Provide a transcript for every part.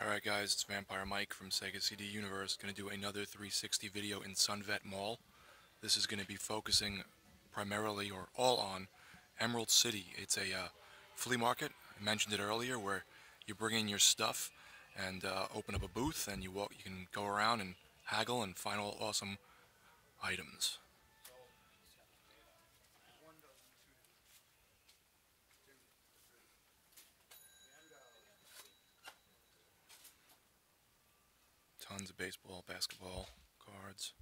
Alright guys, it's Vampire Mike from Sega CD Universe. Going to do another 360 video in Sunvet Mall. This is going to be focusing primarily or all on Emerald City. It's a flea market, I mentioned it earlier, where you bring in your stuff and open up a booth and you can go around and haggle and find all awesome items. Tons of baseball, basketball, cards.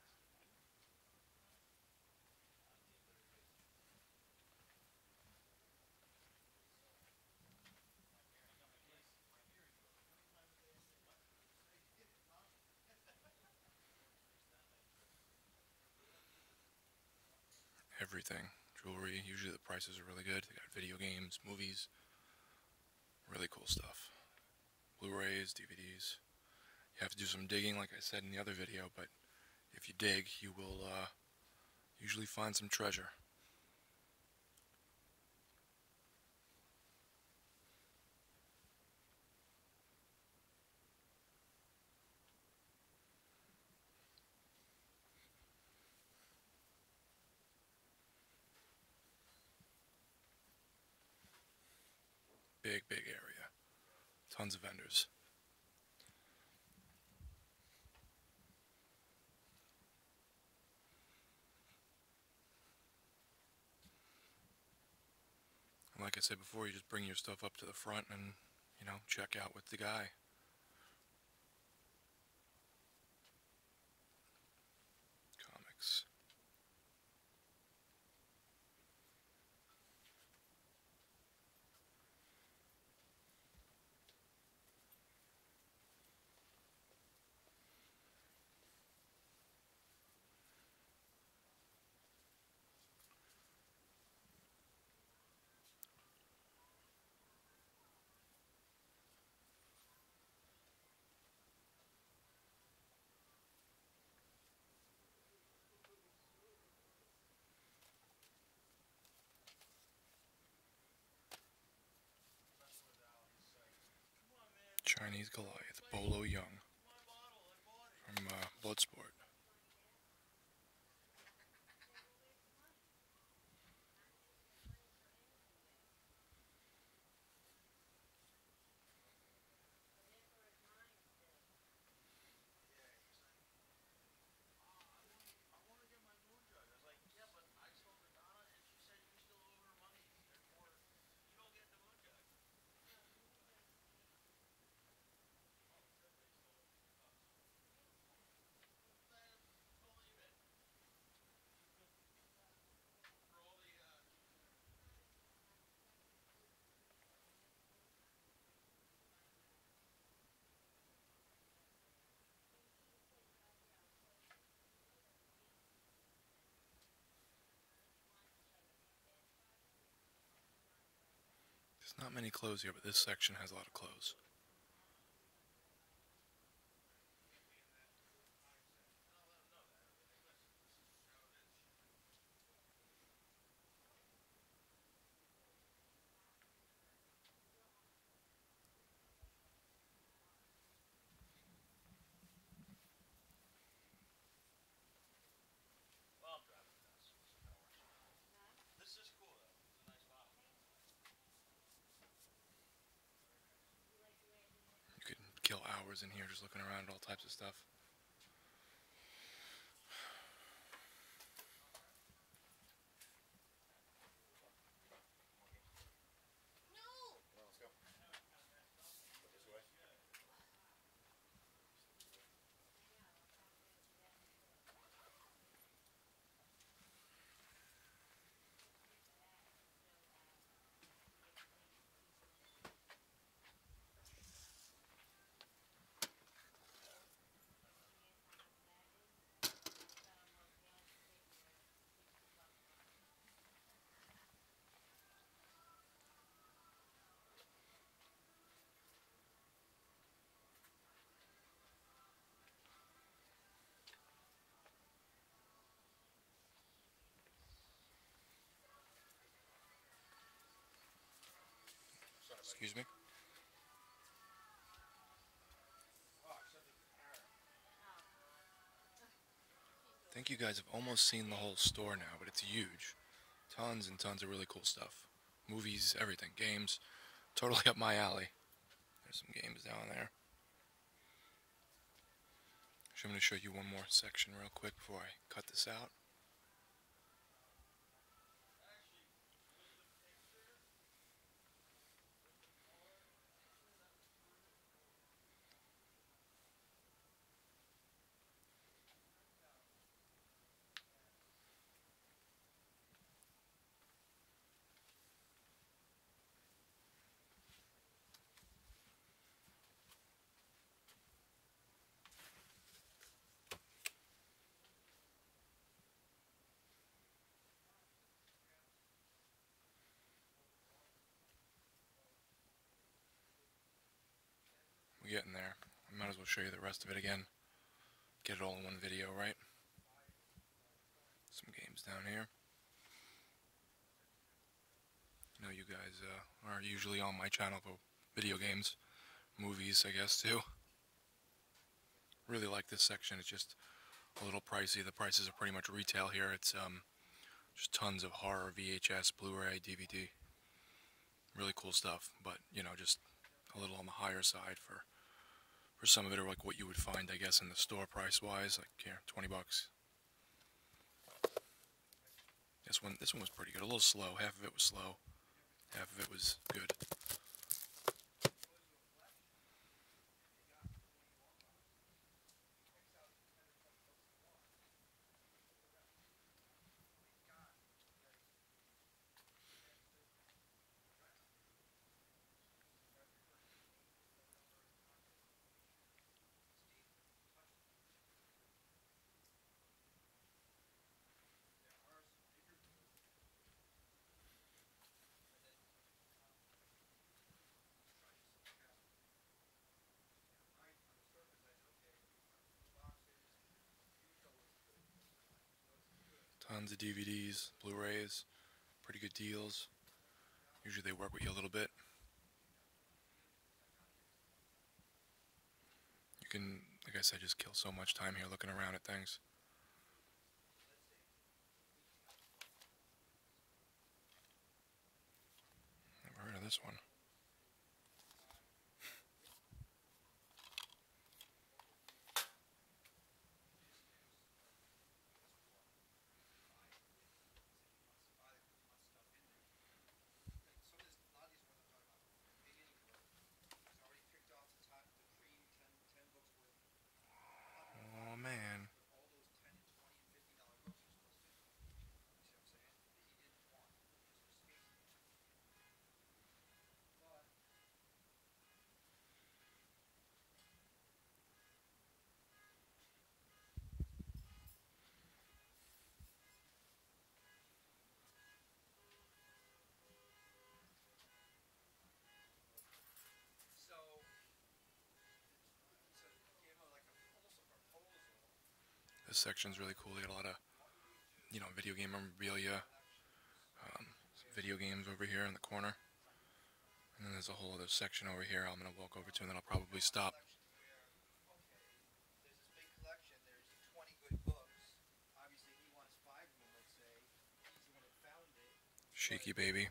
Everything. Jewelry. Usually the prices are really good. They got video games, movies, really cool stuff. Blu-rays, DVDs. You have to do some digging, like I said in the other video, but if you dig, you will usually find some treasure. Big area. Tons of vendors. And like I said before, you just bring your stuff up to the front and, check out with the guy. Comics. Chinese Goliath, Bolo Young from Bloodsport. There's not many clothes here, but this section has a lot of clothes. You could kill hours in here just looking around at all types of stuff. Excuse me? think you guys have almost seen the whole store now, but it's huge. Tons and tons of really cool stuff. Movies, everything. Games. Totally up my alley. There's some games down there. I'm going to show you one more section real quick before I cut this out. We're getting there. I might as well show you the rest of it again. Get it all in one video, right? Some games down here. I know you guys are usually on my channel for video games, movies, I guess, too. Really like this section. It's just a little pricey. The prices are pretty much retail here. It's just tons of horror, VHS, Blu-ray, DVD. Really cool stuff, but, you know, just a little on the higher side for some of it, or like what you would find, I guess, in the store price-wise. Like here, $20. This one was pretty good. A little slow. Half of it was slow. Half of it was good. Tons of DVDs, Blu-rays, pretty good deals. Usually they work with you a little bit. You can, like I said, just kill so much time here looking around at things. Never heard of this one. Oh man. This section's really cool. They got a lot of, you know, video game memorabilia, video games over here in the corner. And then there's a whole other section over here I'm going to walk over to, and then I'll probably stop. Shaky Baby.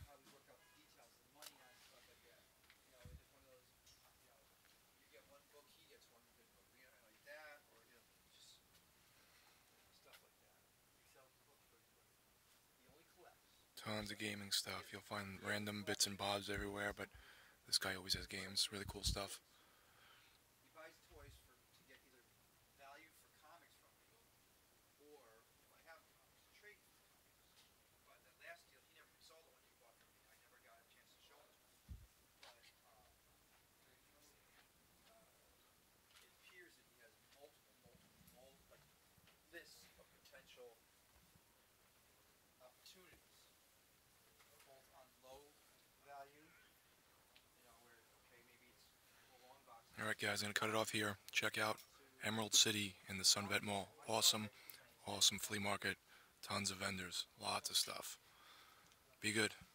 Tons of gaming stuff. You'll find random bits and bobs everywhere, but this guy always has games. Really cool stuff. Alright guys, I'm going to cut it off here. Check out Emerald City in the Sunvet Mall. Awesome, awesome flea market. Tons of vendors. Lots of stuff. Be good.